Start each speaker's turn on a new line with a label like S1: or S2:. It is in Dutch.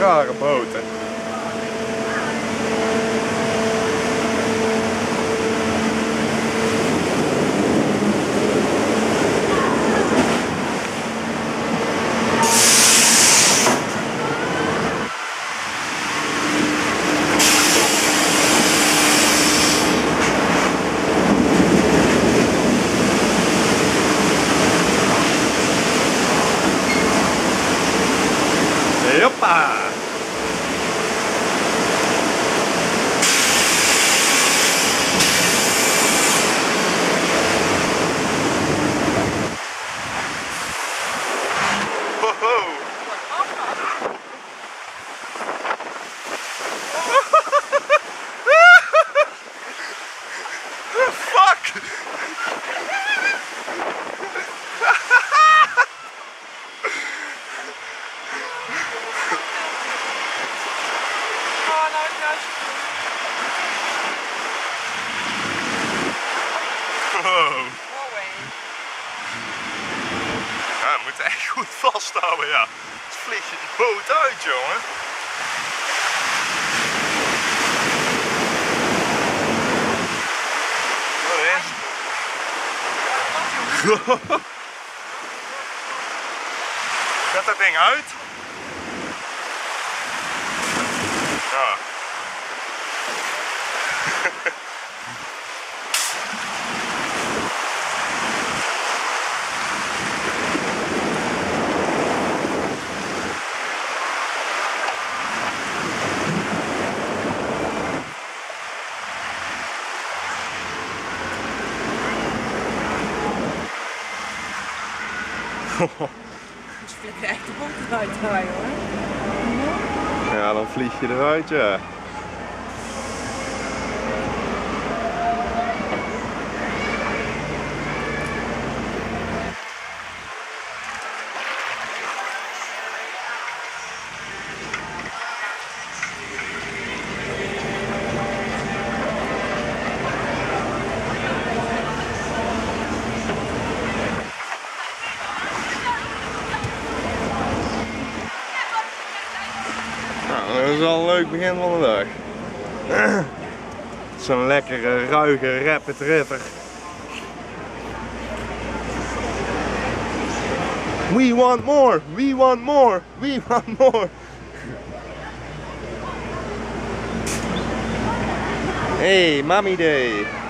S1: rare boten. Hoppa! Fuck! Wow. Ja, we moeten echt goed vasthouden, ja. Dus vlieg je die boot uit, jongen. Zet dat ding uit. Ja.
S2: Dus flikker echt de boot eruit draaien hoor.
S1: Ja, dan vlieg je eruit, ja. Nou, dat is al een leuk begin van de dag. Zo'n lekkere, ruige rapid river. We want more, we want more, we want more. Hey, mommy day.